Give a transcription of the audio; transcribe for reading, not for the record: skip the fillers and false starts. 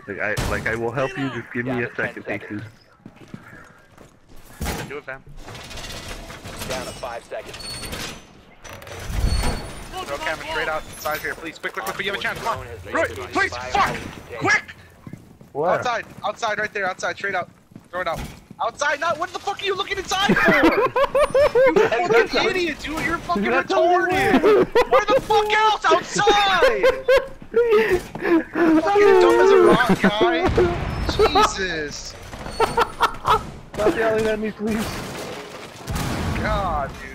Like I will help you. Just give me a second, seconds. Jesus. Do it, fam. Down to 5 seconds. Throw camera straight outside here, please. Quick, you have a chance. Come on. Right, Please, fuck! Quick! What? Outside, right there, outside, straight out. Throw it out. Outside, not. What the fuck are you looking inside for? You fucking idiot, dude. You're fucking retarded. Where the fuck else? Outside! Fucking dumb as a rock, guy. Jesus. Stop yelling at me, please. God, dude.